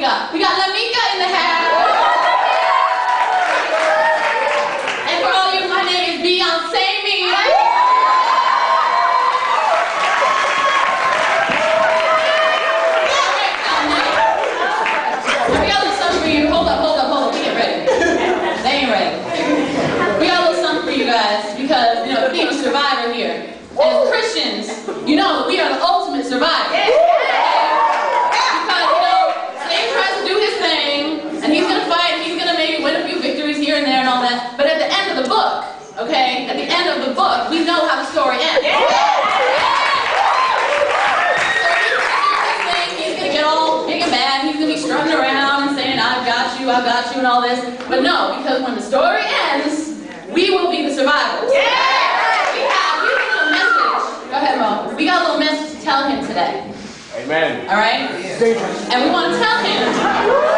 got? We got Lamika in the house. And for all you, my name is Beyonce me. We got a little something for you. Hold up. We get ready. They ain't ready. We got a little something for you guys because, you know, being a survivor here. As Christians, you know, we are the ultimate survivors. Because, you know, Satan tries to do his thing, and he's going to fight, and he's going to maybe win a few victories here and there and all that. But at the end of the book, okay, at the end of the book, we know how the story ends. So he's going to get all big and bad, he's going to be strutting around and saying, I've got you, and all this. But no, because when the story ends, we will be the survivors. Go ahead, Mo. We got a little message to tell him today. Amen. All right? And we want to tell him